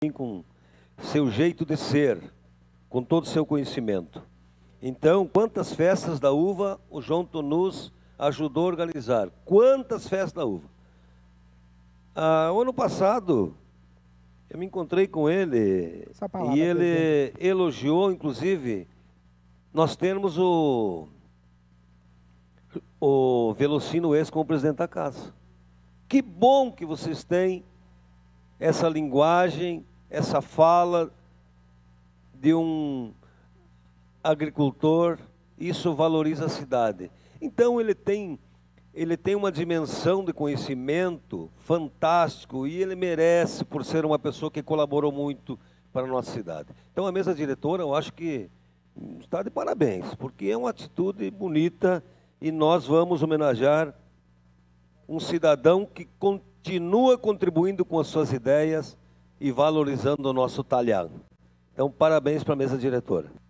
com seu jeito de ser, com todo o seu conhecimento. Então, quantas festas da uva o João Tonus ajudou a organizar? Quantas festas da uva? O ano passado, eu me encontrei com ele e ele elogiou, inclusive, nós temos o Velocino ex como presidente da casa. Que bom que vocês têm essa linguagem, essa fala de um agricultor, isso valoriza a cidade. Então ele tem uma dimensão de conhecimento fantástico e ele merece por ser uma pessoa que colaborou muito para a nossa cidade. Então a mesa diretora, eu acho que está de parabéns, porque é uma atitude bonita e nós vamos homenagear um cidadão que continua contribuindo com as suas ideias e valorizando o nosso talhão. Então, parabéns para a mesa diretora.